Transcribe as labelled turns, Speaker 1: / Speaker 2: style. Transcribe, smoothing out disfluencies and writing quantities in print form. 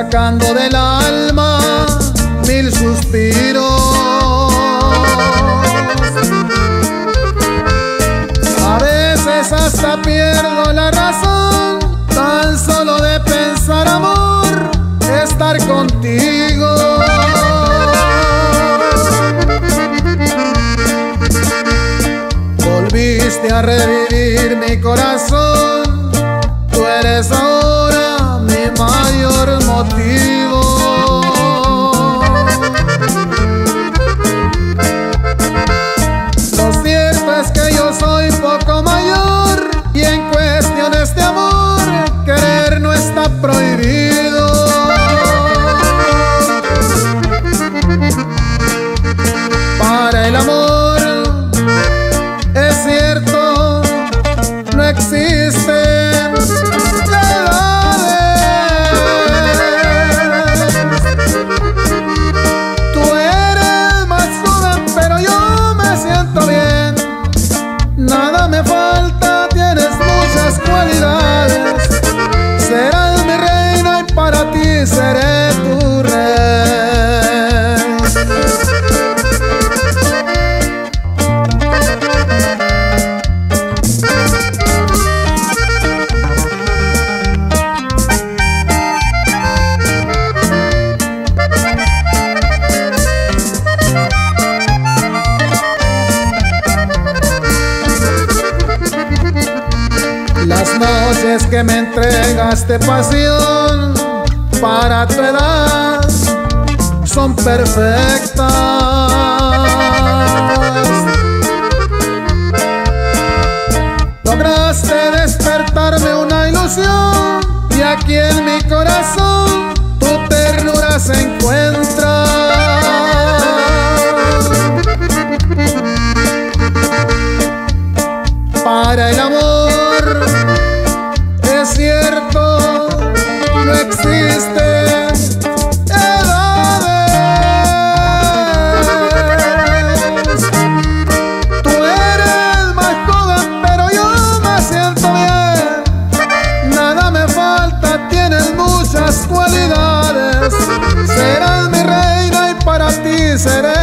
Speaker 1: sacando del alma mil suspiros. A veces hasta pierdo la razón, tan solo de pensar, amor, estar contigo. Volviste a revivir mi corazón, tú eres ahora mi mayor motivo. Lo cierto es que yo soy poco mayor y en cuestiones de amor querer no está prohibido. Para el amor, es cierto, no existen edades. Tú eres más joven, pero yo me siento bien. Nada me falta, tienes muchas cualidades. Serás mi reina y para ti seré tu rey. Las noches que me entregaste pasión para tu edad son perfectas. Lograste despertarme una ilusión y aquí en mi corazón tu ternura se encuentra. Para el amor, es cierto, no existen edades. Tú eres más joven, pero yo me siento bien. Nada me falta, tienes muchas cualidades. Serás mi reina y para ti seré